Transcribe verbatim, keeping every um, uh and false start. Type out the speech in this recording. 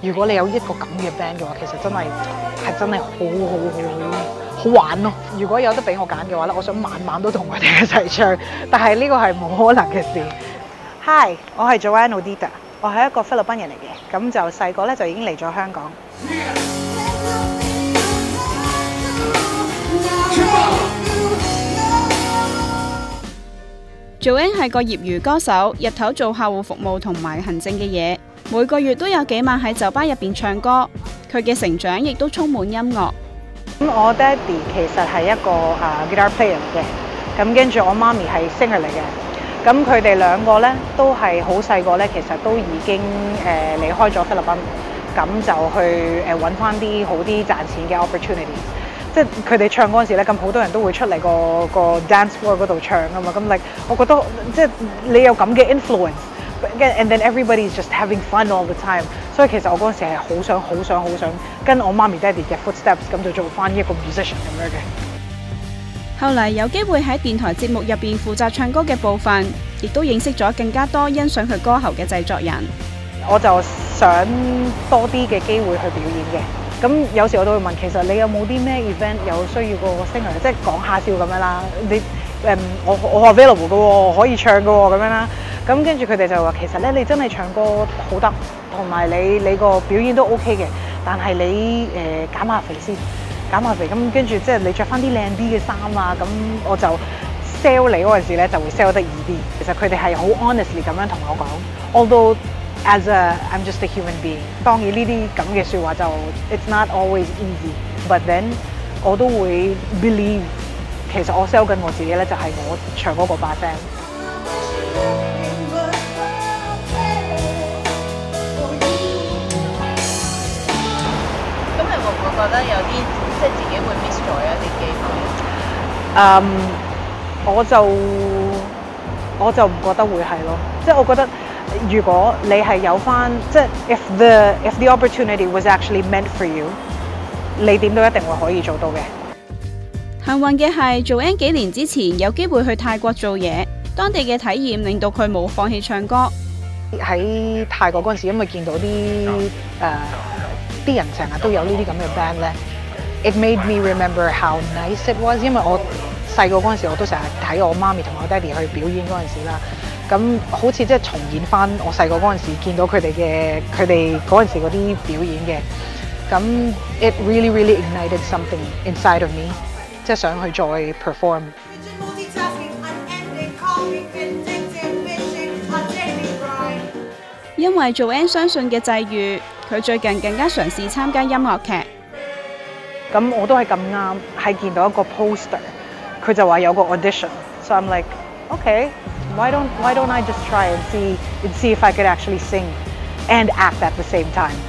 如果你有一個咁嘅 band 嘅話，其實真係係真係好好好好玩咯。如果有得俾我揀嘅話咧，我想晚晚都同佢哋一齊唱，但係呢個係冇可能嘅事。Hi， 我係 Joanne Odita， 我係一個菲律賓人嚟嘅，咁就細個咧就已經嚟咗香港。 Joanne 係個業餘歌手，日頭做客戶服務同埋行政嘅嘢，每個月都有幾晚喺酒吧入邊唱歌。佢嘅成長亦都充滿音樂。 咁我爹哋其實係一個啊 guitar player 嚟嘅，咁跟住我媽咪係 singer 嚟嘅。咁佢哋兩個咧都係好細個咧，其實都已經誒離開咗菲律賓，咁就去誒揾翻啲好啲賺錢嘅 opportunity。即係佢哋唱嗰陣時咧，咁好多人都會出嚟個個 dance floor 嗰度唱啊嘛，咁like我覺得即係你有咁嘅 influence，and then everybody is just having fun all the time。所以其實我嗰陣時係好想、好想、好想跟我媽咪爹哋嘅 footsteps，咁就做翻一個 musician 咁樣嘅。 後嚟有機會喺電台節目入邊負責唱歌嘅部分，亦都認識咗更加多欣賞佢歌喉嘅製作人。 我就想多啲嘅機會去表演嘅。咁有時我都會問，其實你有冇啲咩 event 有需要個 singer， 即係講下笑咁樣啦。你誒、嗯、我我 available 嘅喎，可以唱嘅喎咁樣啦。咁跟住佢哋就話，其實咧你真係唱歌好得，同埋你你個表演都 OK 嘅，但係你誒、呃、減下肥先，減下肥。咁跟住即係你着翻啲靚啲嘅衫啊，咁我就 sell 你嗰陣時咧就會 sell 得易啲。其實佢哋係好 honestly 咁樣同我講 ，although as a I'm just a human being。當然呢啲咁嘅説話就 it's not always easy，but then 我都會 believe 其實我 sell 緊我自己咧，就係我唱嗰個把聲。 咁你會唔會覺得有啲即係自己會 miss 咗一啲機會？ 嗯，我就我就唔覺得會係咯，即係我覺得。如果你係有翻，即係 if the if the opportunity was actually meant for you， 你點都一定會可以做到嘅。 幸運嘅係 Joanne 幾年之前有機會去泰國做嘢，當地嘅體驗令到佢冇放棄唱歌。 喺泰國嗰陣時，因為見到啲誒啲人成日都有呢啲咁嘅 band 咧 ，it made me remember how nice it was。因為我細個嗰陣時，我都成日睇我媽咪同我爹哋去表演嗰陣時啦。咁好似即係重演翻我細個嗰陣時見到佢哋嘅佢哋嗰陣時嗰啲表演嘅，咁 it really really ignited something inside of me， 即係想去再 perform。 因為 Joanne 相信嘅際遇，佢最近更加嘗試參加音樂劇。 咁我都係咁啱係見到一個 poster， 佢就話有個 audition，so I'm like okay。Why don't Why don't I just try and see and see if I could actually sing and act at the same time?